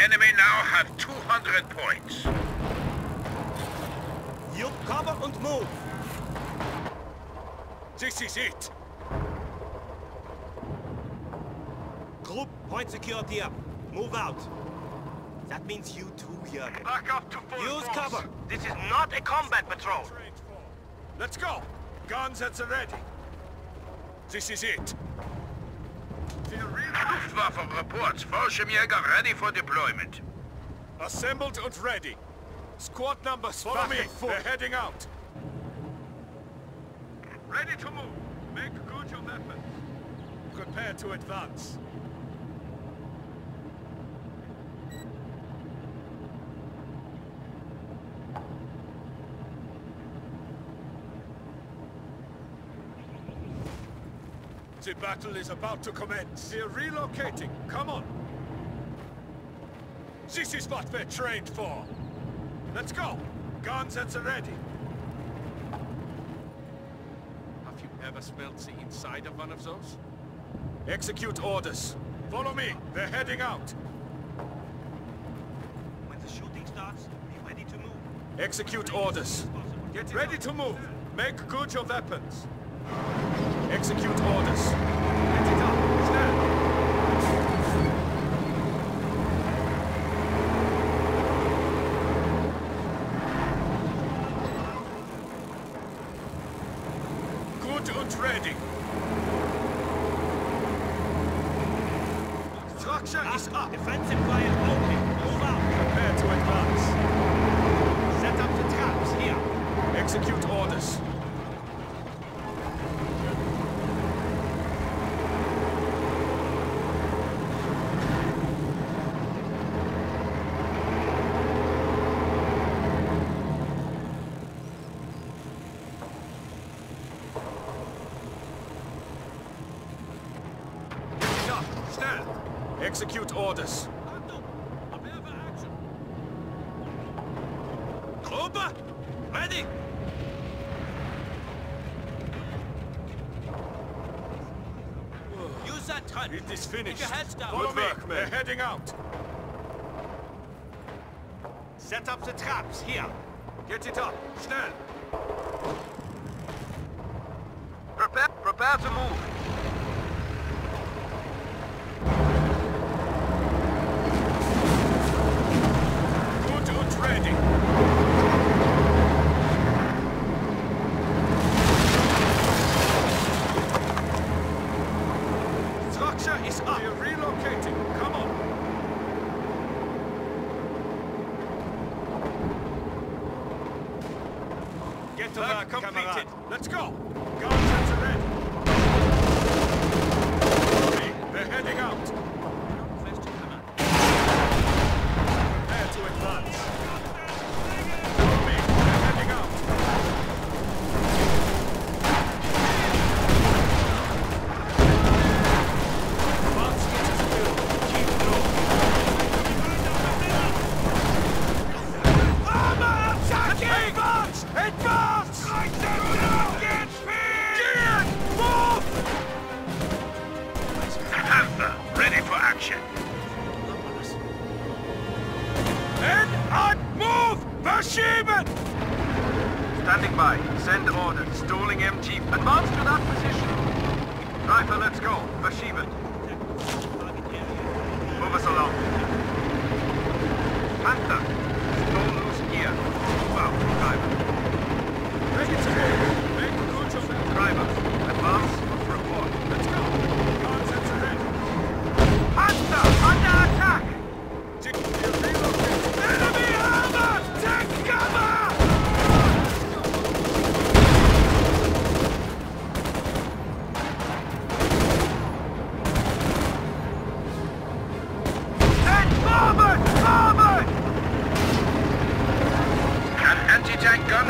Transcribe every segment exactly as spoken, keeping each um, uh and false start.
enemy now have two hundred points. You cover and move. This is it. Group, point security up. Move out. That means you too, Jürgen. Back up to full Use force. cover. This is not a combat patrol. Let's go. Guns at the ready. This is it. Luftwaffe reports Fallschirmjäger ready for deployment. Assembled and ready. Squad numbers follow me. They're heading out. Ready to move. Make good your weapons. Prepare to advance. The battle is about to commence. We're relocating. Come on. This is what we're trained for. Let's go. Guns at the ready. Have you ever smelled the inside of one of those? Execute orders. Follow me. They're heading out. When the shooting starts, be ready to move. Execute orders. Get ready to move. Make good your weapons. Execute orders. Get it up. Stand. Good and ready. Structure is up. Defensive fire open. Move out. Prepare to advance. Set up the traps here. Execute orders. Stand. Execute orders. Gruppe, ready. Use that truck. It is finished. Keep your heads down. Follow me. They're heading out. Set up the traps here. Get it up. Schnell. Prepare, prepare to move. Good and ready. Structure is up. We're relocating. Come on. Get to work, completed. Let's go. Guns at the ready. Follow me. They're heading out. Prepare to advance. Follow me. They're heading out. Advance into the building. Keep low. Armor attacking! Advance! Advance! Right them down! Get speed! Get! Move! Panther ready for action. Then and move! Verschieben! Standing by. Send orders. Stalling M G. Advance to that position. Rifle, let's go. Verschieben. Move us along. Panther. Stall loose gear. Move out. Driver. Ready to move. Make good of that. Driver. Advance. Report. Let's go. Guns at the ready. Panther! Under attack! Tick, we're relocating. Enemy armor! Take cover! Then forward! Forward! Can anti-tank gun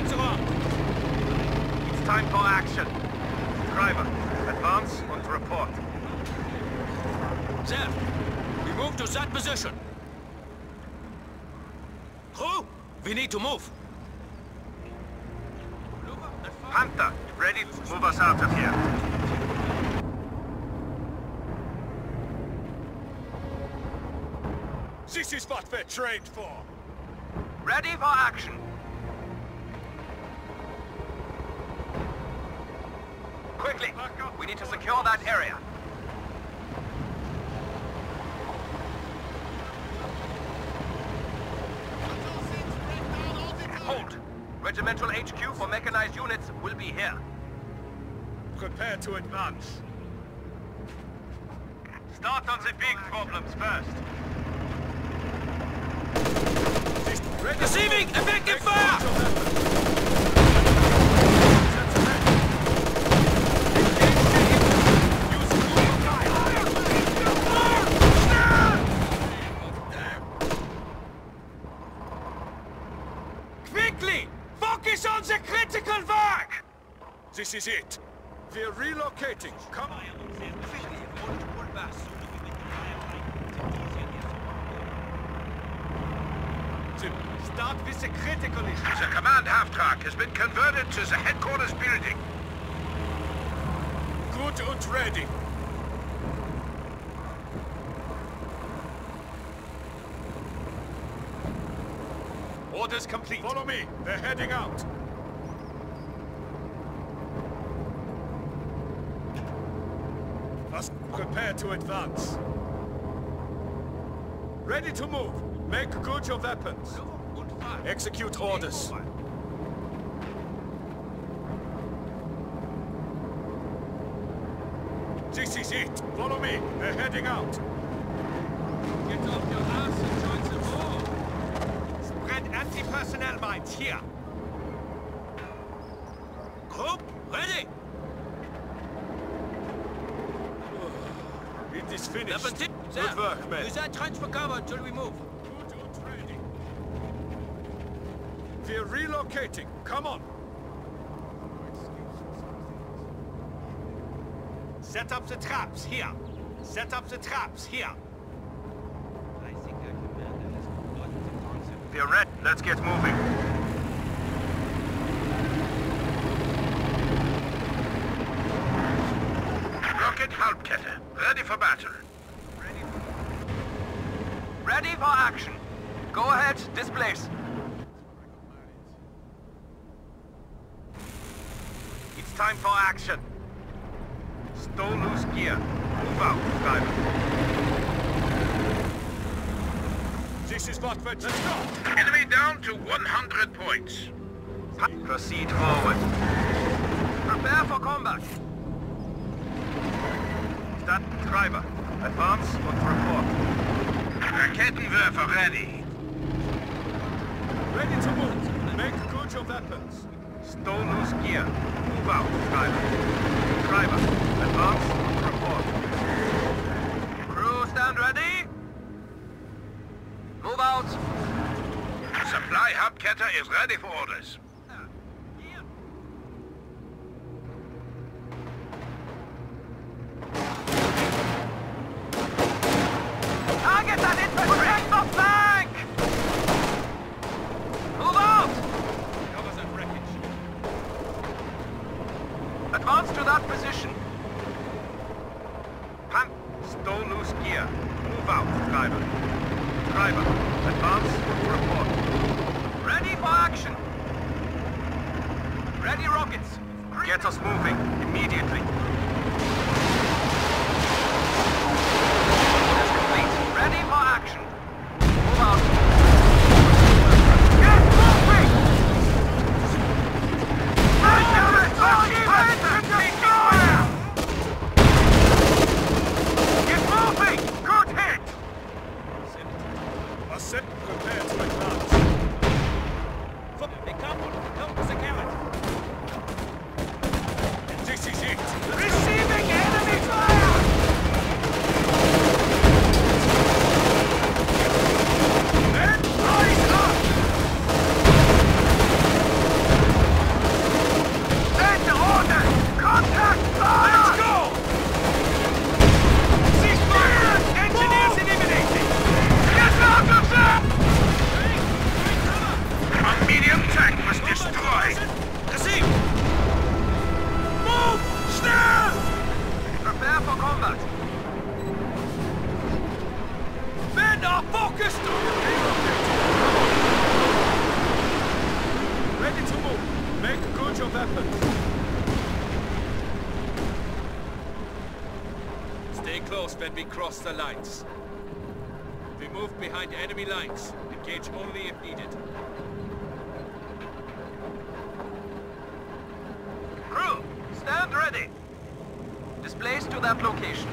around. It's time for action. Driver, advance and report. There. We move to that position. Crew, we need to move. Panther, ready to move us out of here. This is what we're trained for. Ready for action. Quickly, we need to secure that area. Hold. Regimental H Q for mechanized units will be here. Prepare to advance. Start on the big problems first. Receiving effective fire! Quickly! Focus on the critical work! This is it. We're relocating. Come on. Start with the critical issue. The command half-track has been converted to the headquarters building. Good and ready. Orders complete. Follow me. They're heading out. Must prepare to advance. Ready to move. Make good your weapons. Execute orders. This is it. Follow me. They're heading out. Get off your ass and join the war. Spread anti-personnel mines here. Group, ready. It is finished. Good work, men. Use that trench for cover until we move. Good and ready. We're relocating. Come on. Set up the traps here. Set up the traps here. I think our commander has forgotten the concept. We're ready. Let's get moving. Rocket Hauptkette, ready for battle. Ready for action. Go ahead, displace. It's time for action. Stow loose gear. Move out, driver. This is what we're doing. Let's go. Enemy down to one hundred points. Proceed forward. Prepare for combat. Stand, driver. Advance and report. Raketenwerfer ready. Ready to move. Make good your weapons. Stow loose gear. Move out, driver. Driver, advance and report. Crew, stand ready. Move out. Supply Hauptkette is ready for orders. Target that infantry! Protect the flank! Move out! Cover that wreckage. Advance to that position. Pan, stow loose gear. Move out, driver. Driver, advance to report. Ready for action. Ready rockets. Get us moving immediately. Orders complete. Ready for action. Move out. Get moving! Get moving! Good hit! Ascent, prepare to advance. They come. Help us account. This is it. Receiving enemy fire! Men, rise up! Load your weapons. Stay close when we cross the lines. We move behind enemy lines. Engage only if needed. Crew, stand ready. Displace to that location.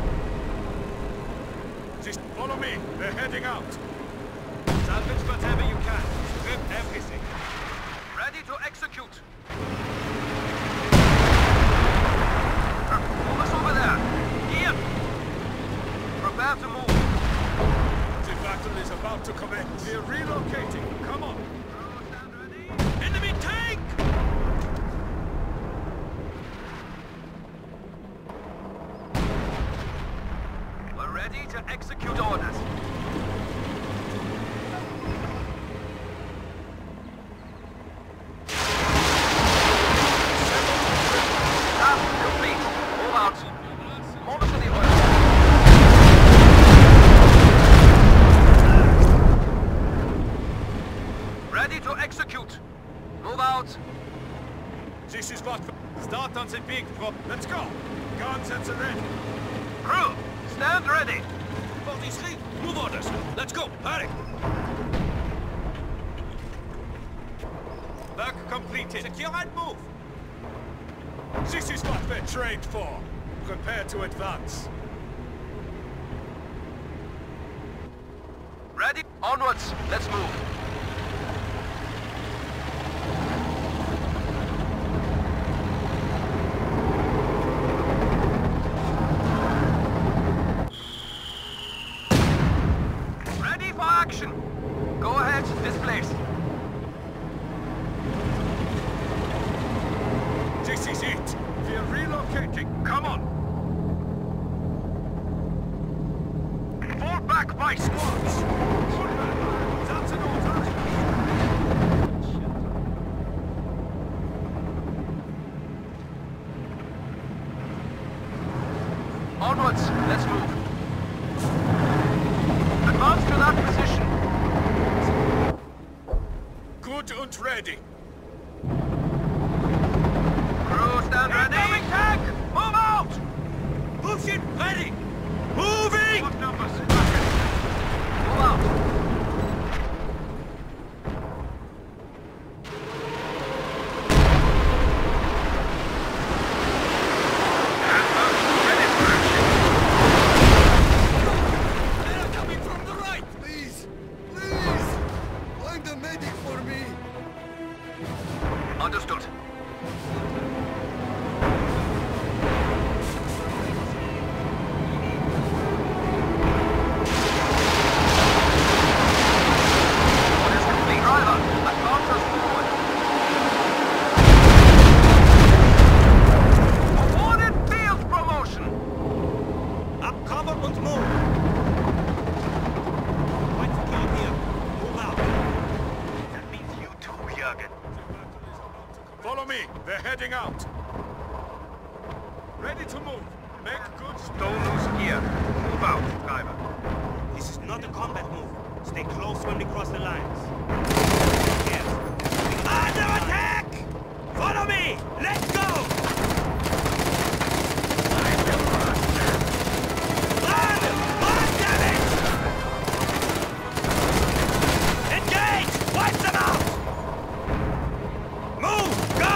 Just follow me. They're heading out. Salvage whatever you can. Strip everything. Ready to execute. Who's over there? Ian! Prepare to move. The battle is about to commence. We're relocating. Come on. Crew, stand ready. Enemy tank! We're ready to execute orders. Task complete. Move out. Monitor the oil. Ready to execute. Move out. This is what... Start on the big prop. Let's go. Guns at the ready. Crew, stand ready. forty-three, move orders. Let's go. Hurry. Work completed. Secure and move. This is what we're trained for. Prepare to advance. Ready? Onwards. Let's move. Ready for action. Go ahead, displace. This is it. We're relocating. Come on. Fall back by squads. That's an order. Onwards. Let's move. Advance to that position. Good and ready. Crew, stand ready. Incoming tank! Move out! Push it. Ready. Moving! What numbers? Move out. They're coming from the right. Please, please, find a medic for me. Understood. Orders complete. Driver, advance us forward. Awarded field promotion. Up cover and move. Quite secure here. Move out. That means you too, Jürgen. Follow me. They're heading out. Ready to move. Make good. Don't lose gear. Move out, driver. This is not a combat move. Stay close when we cross the lines. Yes. Under attack! Follow me! Let's go! Run! Run, damn it! Engage! Wipe them out! Move! Go!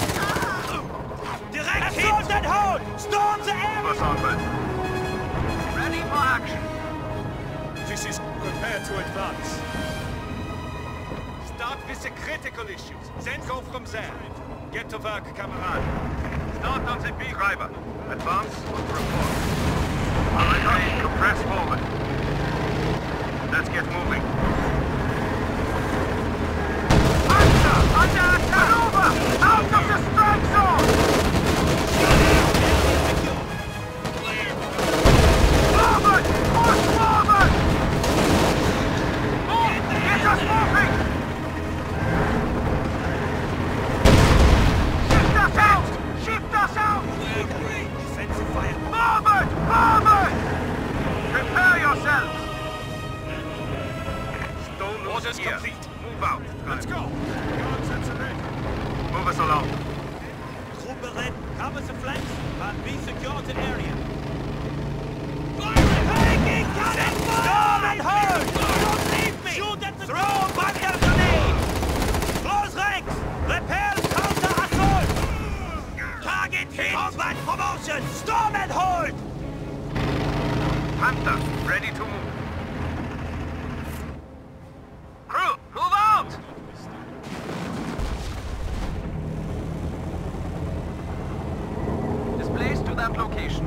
Direct hit! Assault and hold! Storm the area! Ready for action. This is prepare to advance. Start with the critical issues, then go from there. Get to work, Kamerad. Start on the B, driver. Advance and report. All right, to press forward. Let's get moving. Under! Under attack! Maneuver! Out of the strike zone! Forward! Push forward! Move! Get us moving! Shift us out! Shift us out! Defensive fire. Forward! Forward! Prepare yourselves! Stone Orders here. complete. Move out. Let's go. Guns at the ready. Move us alone. Group bereit. Cover the flanks, but be secure the area. Taking cannonball! Storm and hold! Don't leave me! Shoot at the throw bunker grenade! Close ranks! Repel counter assault! Target hit! Combat promotion! Storm and hold! Panther, ready to move. Crew, move out! Displays to that location.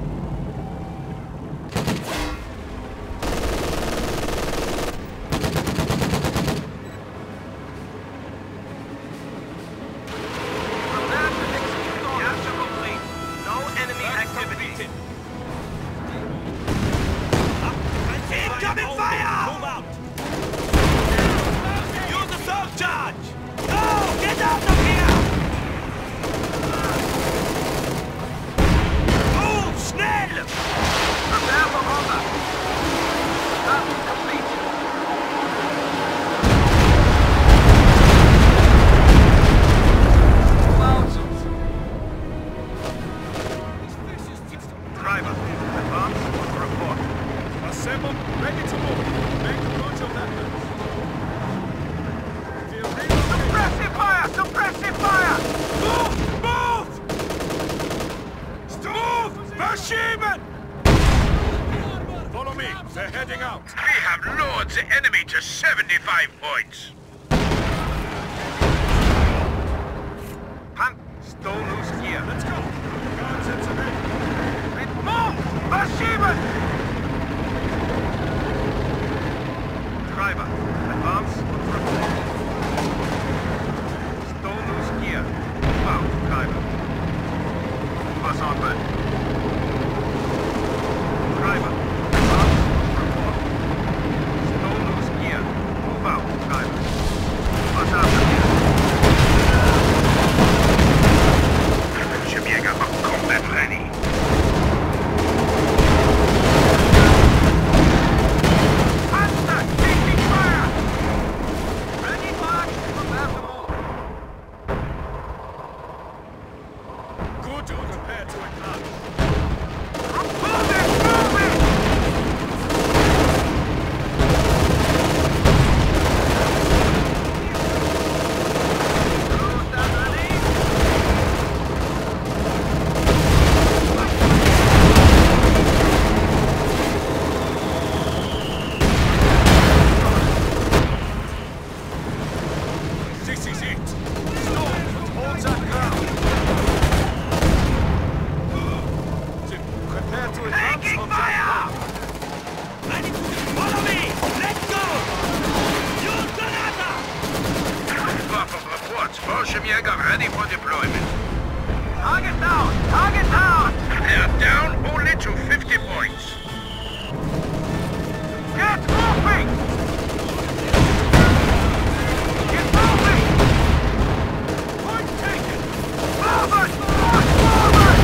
Prepare to execute orders. Capture complete. No enemy activity. Incoming fire! Move out! Use the assault charge! Go! Get out of here! Move! Schnell! Prepare for order. Task complete. Move out. Driver, advance on report. Assemble, ready to move. Make approach of that man. Suppressive fire! Suppressive fire! Move! Move! Move! Verschieben! Follow me. They're heading out. We have lured the enemy to seventy-five points. Pan, stone loose gear. Let's go. Guards at the ready. Move! Verschieben! Driver, advance on report. Stone loose gear. Move out, driver. Pass on, man. Driver, advance on report. Stone loose gear. Move out, driver. Pass on, Fallschirmjäger are combat ready. Panzer, taking fire! Ready, march, prepare to move. Good to prepare to advance. Move it, move it! Crew stand ready. This is it. Storm, hold that ground. Prepare to advance Taking on fire! Ready to follow me! Let's go! Use Granata! Waffe reports. Fallschirmjäger ready for deployment. Target down! Target down! They are down only to fifty points. Get moving! Get moving! Point taken! Forward! Forward! Forward!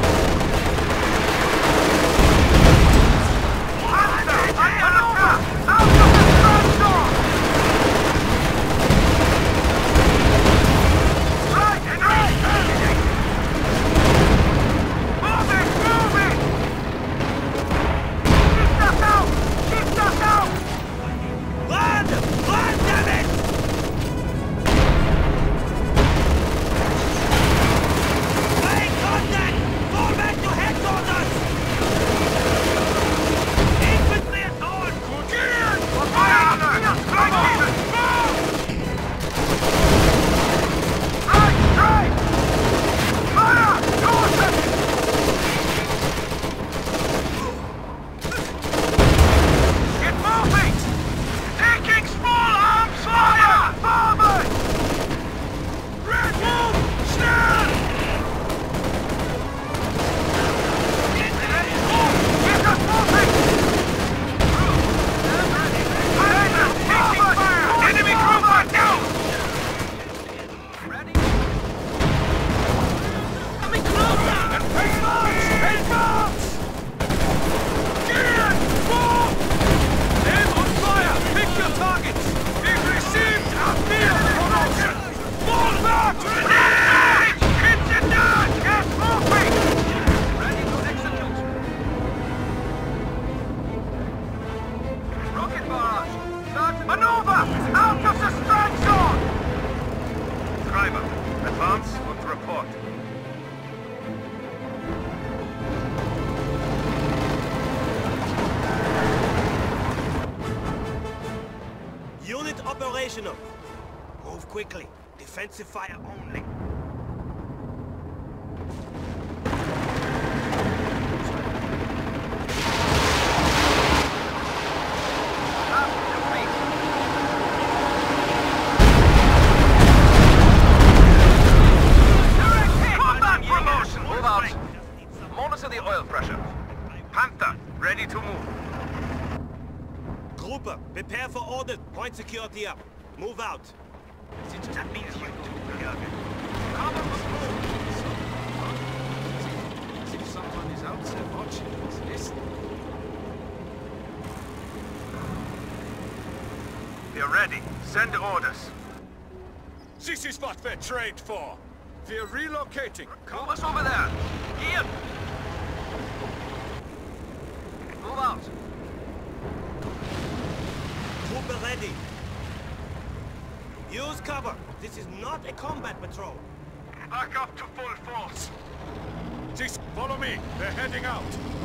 Panzer! Under attack! Out of the front door! Right! Right! Moving! Moving! Keep us out! Keep us out! Run! Run, damn it! Make contact! Fall back to headquarters! Infantry at all! Fire! Right! Right! Right! Fire! Dawson! Get moving! Taking small arms fire! Forward! Red move! Schnell! Get ready! Move! Get us moving! Taking fire! Enemy cruiser down! Ready? Coming closer! Advance! Advance! Gear! Move! Aim on fire! Pick your targets! We've received a field promotion! Fall back! Advance und report. Unit operational. Move quickly. Defensive fire only. Combat promotion! Move out. Monitor the oil pressure. Panther, ready to move. Gruppe, prepare for orders. Point security up. Move out. That means you do. Cover was moved. As if someone is out there watching us. Listen. We're ready. Send orders. This is what we're trained for. We're relocating. Move us over there. Here. Move out. Gruppe ready. Use cover. This is not a combat patrol. Back up to full force. This, follow me. They're heading out.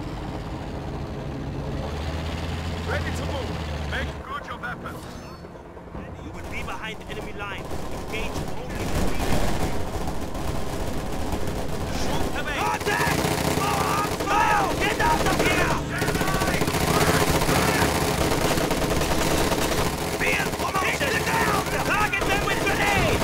Ready to move. Make good your weapons. You will be behind enemy lines. Engage only when needed. Shoot away! Contact! Fire! Get out of here! Field promotion! Down! Target them with grenades!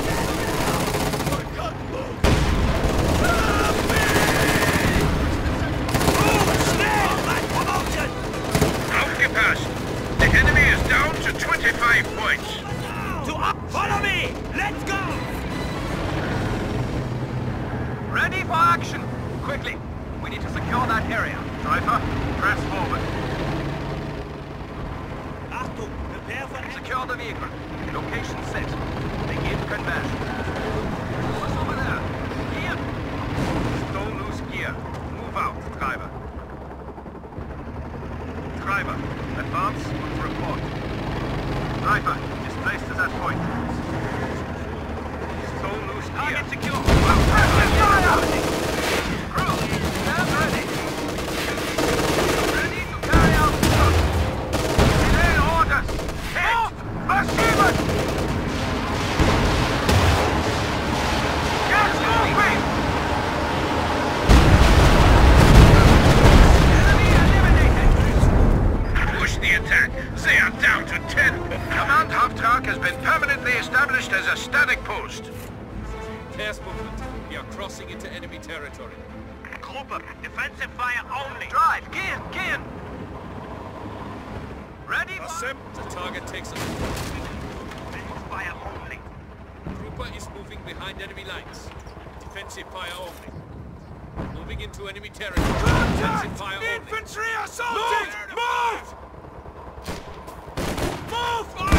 Move! Schnell! My promotion! Aufgepasst! The enemy is down to twenty-five points. To up! Follow me! Let's go! Ready for action. Quickly. We need to secure that area. Driver, press forward. Achtung! Prepare for action! Secure the vehicle. Location set. Begin conversion. What's over there? Gear. Don't lose gear. Move out, driver. Driver, advance and report. Driver, displaced to that point. Don't lose gear. Target secure. Fire! Crew, stand ready. Ready to carry out thrust. Delay orders. Hit! Verschieben! Get moving! Enemy eliminated! Push the attack. They are down to ten. Command Haupttrag has been permanently established as a static post. There's movement. We are crossing into enemy territory. Gruppe, defensive fire only! Drive! Gear! Gear! Ready for... Assemble. The target takes us. Defensive fire only! Trooper is moving behind enemy lines. Defensive fire only. Moving into enemy territory. Defensive fire only. Infantry assaulted! Move! Move! Move!